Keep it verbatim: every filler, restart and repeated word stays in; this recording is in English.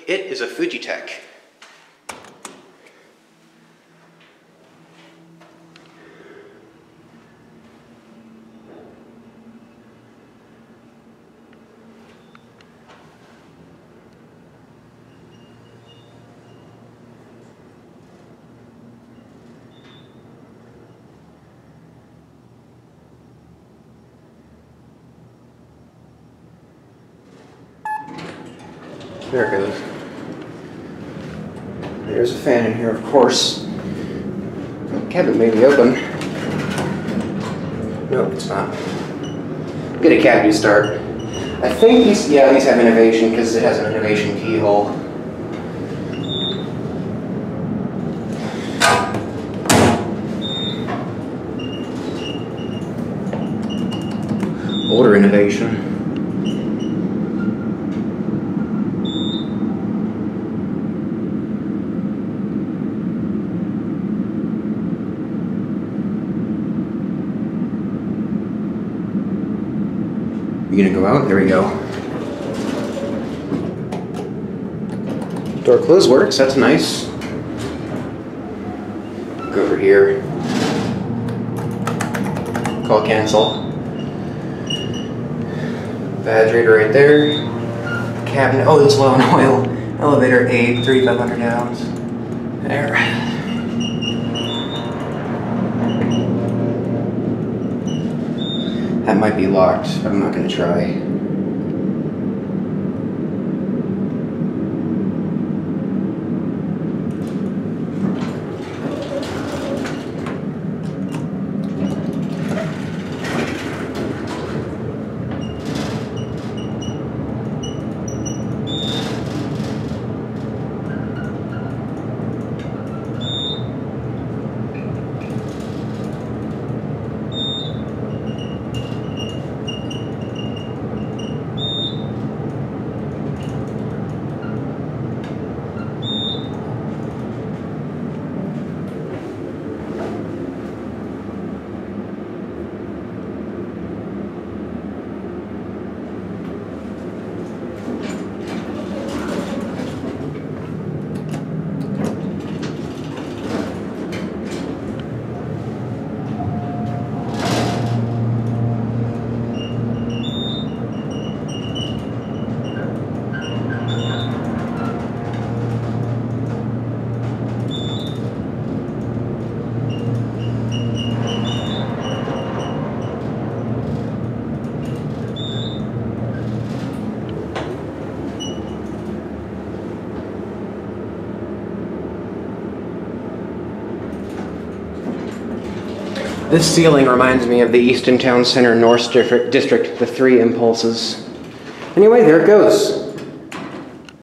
It is a Fujitec. There it goes. There's a fan in here, of course. The cabinet may be open. No, it's not. Get a cavity start. I think these, yeah, these have innovation because it has an innovation keyhole. Older innovation. You gonna go out? There we go. Door close works, that's nice. Go over here. Call cancel. Badge reader right there. Cabinet, oh, it's low on oil. Elevator eight, thirty-five hundred gallons. There. That might be locked, but I'm not going to try. This ceiling reminds me of the Easton Town Center North District, District, the three impulses. Anyway, there it goes.